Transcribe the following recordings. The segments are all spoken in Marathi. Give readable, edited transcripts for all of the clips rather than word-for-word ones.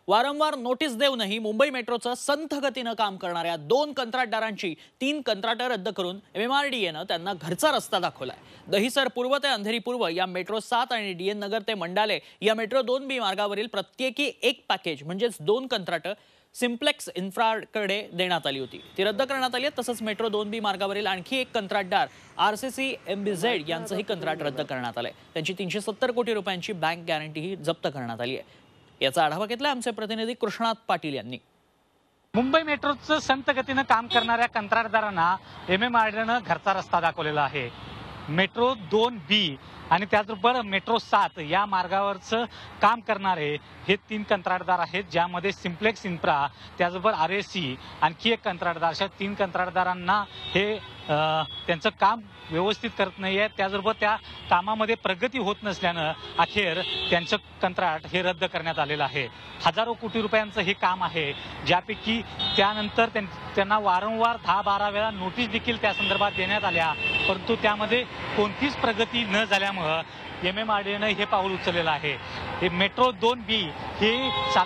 वारंवार नोटीस देऊनही मुंबई मेट्रोचं संथ गतीनं काम करणाऱ्या 2 कंत्राटदारांची 3 कंत्राटं रद्द करून MMRDAनं त्यांना घरचा रस्ता दाखवलाय। दहिसर पूर्व ते अंधेरी पूर्व या मेट्रो 7 आणि DN नगर ते मंडाले या मेट्रो 2B मार्गावरील प्रत्येकी एक पॅकेज म्हणजेच 2 कंत्राटं सिम्प्लेक्स इन्फ्राकडे देण्यात आली होती, ती रद्द करण्यात आली आहे। तसंच मेट्रो 2B मार्गावरील आणखी एक कंत्राटदार RCC MBZ यांचंही कंत्राट रद्द करण्यात आलंय। त्यांची 370 कोटी रुपयांची बँक गॅरंटीही जप्त करण्यात आली आहे। याचा आढावा घेतला आमचे प्रतिनिधी कृष्णात पाटील यांनी। मुंबई मेट्रोचं संत गतीनं काम करणाऱ्या कंत्राटदारांना MMRDAनं घरचा रस्ता दाखवलेला आहे। मेट्रो 2B आणि त्याचबरोबर मेट्रो 7 या मार्गावरचं काम करणारे हे 3 कंत्राटदार आहेत, ज्यामध्ये सिम्प्लेक्स इन्फ्रा त्याचबरोबर RAC आणखी एक कंत्राटदार, अशा 3 कंत्राटदारांना हे त्यांचं काम व्यवस्थित करत नाही आहे। त्याचबरोबर त्या कामामध्ये प्रगती होत नसल्यानं अखेर त्यांचं कंत्राट हे रद्द करण्यात आलेलं आहे। हजारो कोटी रुपयांचं हे काम आहे, ज्यापैकी त्यानंतर त्यांना वारंवार 10-12 वेळा नोटीस देखील त्या संदर्भात देण्यात आल्या, परंतु त्यामध्ये कोणतीच प्रगती न झाल्यामुळं MMRDAनं हे पाऊल उचललेलं आहे। हे मेट्रो 2B हे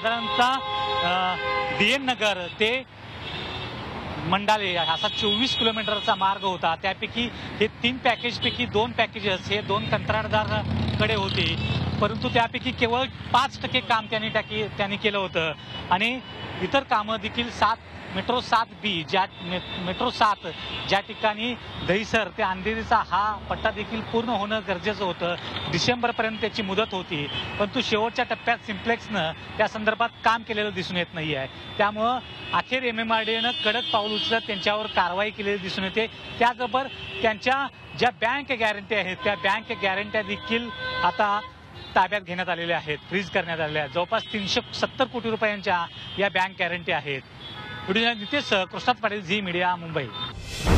साधारणतः DN नगर ते मंडाले असा 24 किलोमीटरचा मार्ग होता। त्यापैकी हे 3 पॅकेजपैकी 2 पॅकेजेस हे 2 कंत्राटदारांकडे होते, परंतु त्यापैकी केवळ 5% काम त्यांनी केलं होतं आणि इतर कामं देखील मेट्रो 7B मेट्रो 7 ज्या ठिकाणी दहिसर ते अंधेरीचा हा पट्टा देखील पूर्ण होणं गरजेचं होतं। डिसेंबरपर्यंत त्याची मुदत होती, परंतु शेवटच्या टप्प्यात सिम्प्लेक्सनं त्या संदर्भात काम केलेलं दिसून येत नाही आहे। त्यामुळं अखेर MMRDAनं कडक पाऊल उचलत त्यांच्यावर कारवाई केलेली दिसून येते। त्याचबरोबर त्यांच्या ज्या बँक गॅरंटी आहेत त्या बँक गॅरंट्या देखील आता ताब्यात घेण्यात आलेल्या आहेत, फ्रीज करण्यात आलेल्या आहेत। जवळपास 370 कोटी रुपयांच्या या बँक गॅरंटी आहेत। व्हिडिओ नितेश कृष्णात पाटील, झी मीडिया, मुंबई।